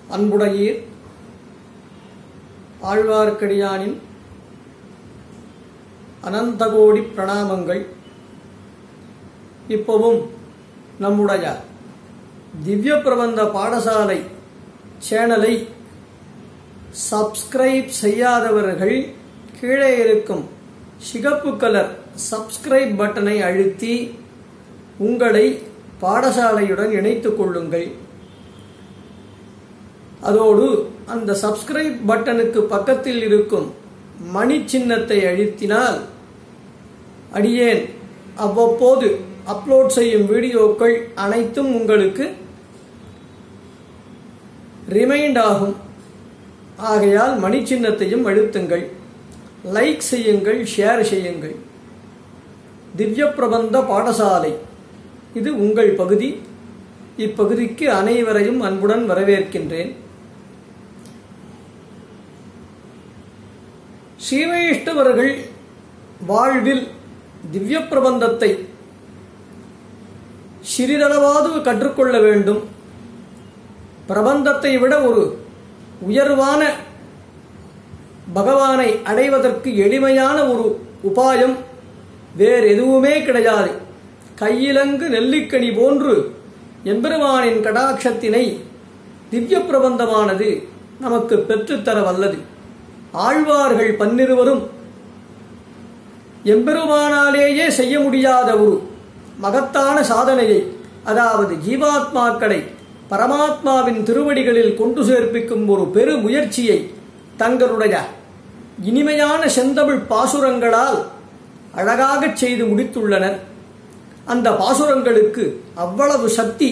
அன்புடையீர் ஆழ்வார்க்கடியானின் அனந்தகோடி பிரணாமங்கள். இப்போவும் நம்முடைய திவ்ய பிரபந்த பாடசாலை சேனலை சப்ஸ்கிரைப் செய்யாதவர்கள் கீழே இருக்கும் சிகப்பு கலர் சப்ஸ்கிரைப் பட்டனை அழுத்தி உங்களை பாடசாலையுடன் இணைத்துக் கொள்ளுங்கள். அதோடு அந்த சப்ஸ்கிரைப் பட்டனுக்கு பக்கத்தில் இருக்கும் மணி சின்னத்தை அழுத்தினால் அடியேன் அவ்வப்போது அப்லோட் செய்யும் வீடியோக்கள் அனைத்தும் உங்களுக்கு ரிமைண்ட் ஆகும். ஆகையால் மணி சின்னத்தையும் அழுத்துங்கள், லைக் செய்யுங்கள், ஷேர் செய்யுங்கள். திவ்ய பிரபந்த பாடசாலை இது உங்கள் பகுதி. இப்பகுதிக்கு அனைவரையும் அன்புடன் வரவேற்கின்றேன். ஸ்ரீவைஷ்ணவர்கள் வாழ்வில் திவ்ய பிரபந்தத்தை சிறிதளவாது கற்றுக்கொள்ள வேண்டும். பிரபந்தத்தை விட ஒரு உயர்வான பகவானை அடைவதற்கு எளிமையான ஒரு உபாயம் வேறு எதுவுமே கிடையாது. கையிலங்கு நெல்லிக்கனி போன்று எம்பெருமானின் கடாட்சத்தினை திவ்ய பிரபந்தமானது நமக்கு பெற்றுத்தர வல்லது. ஆழ்வார்கள் 12 எம்பெருமானாலேயே செய்ய முடியாத ஒரு மகத்தான சாதனையை, அதாவது ஜீவாத்மாக்களை பரமாத்மாவின் திருவடிகளில் கொண்டு சேர்ப்பிக்கும் ஒரு பெரு முயற்சியை தங்களுடைய இனிமையான செந்தமிழ் பாசுரங்களால் அழகாக செய்து முடித்துள்ளனர். அந்த பாசுரங்களுக்கு அவ்வளவு சக்தி.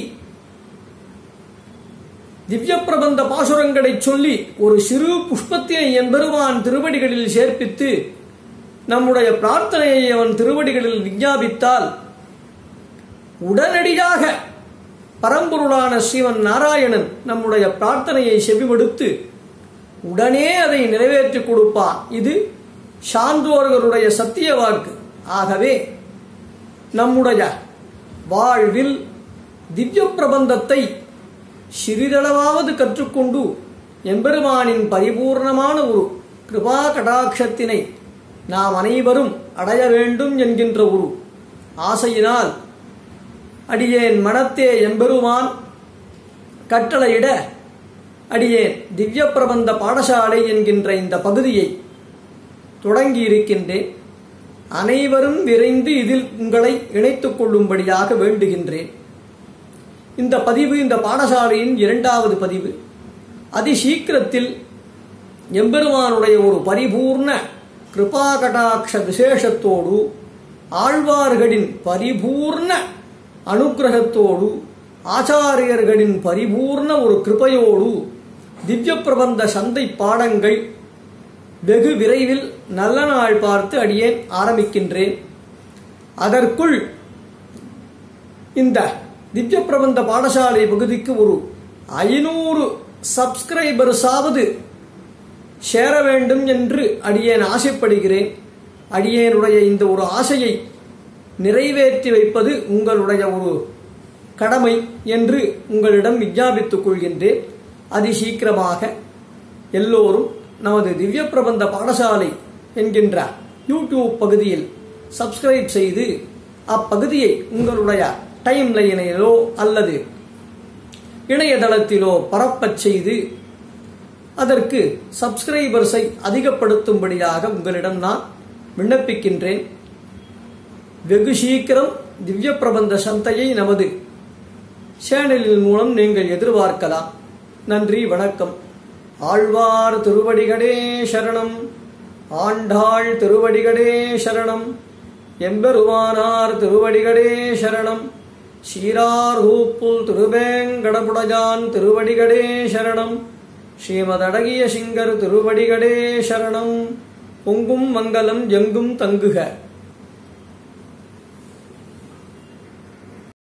திவ்ய பிரபந்த பாசுரங்களை சொல்லி ஒரு சிறு புஷ்பத்தினை எம்பெருமான் திருவடிகளில் சேர்ப்பித்து நம்முடைய பிரார்த்தனையை அவன் திருவடிகளில் விஞ்ஞாபித்தால் உடனடியாக பரம்பொருளான ஸ்ரீமன் நாராயணன் நம்முடைய பிரார்த்தனையை செவிமடுத்து உடனே அதை நிறைவேற்றி கொடுப்பான். இது சான்றோர்களுடைய சத்திய வாக்கு. ஆகவே நம்முடைய வாழ்வில் திவ்ய பிரபந்தத்தை சிறிதளவாவது கற்றுக்கொண்டு எம்பெருமானின் பரிபூர்ணமான ஒரு கிருபா கடாட்சத்தினை நாம் அனைவரும் அடைய வேண்டும் என்கின்ற ஒரு ஆசையினால் அடியேன் மனத்தே எம்பெருமான் கட்டளையிட அடியேன் திவ்ய பிரபந்த பாடசாலை என்கின்ற இந்த பகுதியை தொடங்கி இருக்கின்றேன். அனைவரும் விரைந்து இதில் உங்களை இணைத்துக் கொள்ளும்படியாக வேண்டுகின்றேன். இந்த பதிவு இந்த பாடசாலையின் 2வது பதிவு. அதிசீக்கிரத்தில் எம்பெருமானுடைய ஒரு பரிபூர்ண கிருபா கடாட்ச விசேஷத்தோடு ஆழ்வார்களின் பரிபூர்ண அனுக்கிரகத்தோடு ஆச்சாரியர்களின் பரிபூர்ண ஒரு கிருபையோடு திவ்ய பிரபந்த சந்தை பாடங்கள் வெகு விரைவில் நல்ல நாள் பார்த்து அடியேன் ஆரம்பிக்கின்றேன். அதற்குள் இந்த திவ்ய பிரபந்த பாடசாலை பகுதிக்கு ஒரு 500 சப்ஸ்கிரைபர்ஸாவது சேர வேண்டும் என்று அடியேன் ஆசைப்படுகிறேன். அடியேனுடைய இந்த ஒரு ஆசையை நிறைவேற்றி வைப்பது உங்களுடைய ஒரு கடமை என்று உங்களிடம் விஞ்ஞாபித்துக் கொள்கின்றேன். அதிசீக்கிரமாக எல்லோரும் நமது திவ்ய பிரபந்த பாடசாலை என்கின்ற யூடியூப் பகுதியில் சப்ஸ்கிரைப் செய்து அப்பகுதியை உங்களுடைய டைம் லைனிலோ அல்லது இணையதளத்திலோ பரப்பச் செய்து அதற்கு சப்ஸ்கிரைபர்ஸை அதிகப்படுத்தும்படியாக உங்களிடம் நான் விண்ணப்பிக்கின்றேன். வெகு சீக்கிரம் திவ்ய பிரபந்த சந்தையை நமது சேனலின் மூலம் நீங்கள் எதிர்பார்க்கலாம். நன்றி, வணக்கம். ஆழ்வார் திருவடிகளே சரணம், ஆண்டாள் திருவடிகளே சரணம், எம்பெருமானார் திருவடிகளே சரணம், சீரார்ஹூப்புல் திருவேங்கடபுடையான் திருவடிகளே சரணம், ஸ்ரீமதடகிய சிங்கர் திருவடிகளே சரணம். பொங்கும் மங்கலம் எங்கும் தங்குக.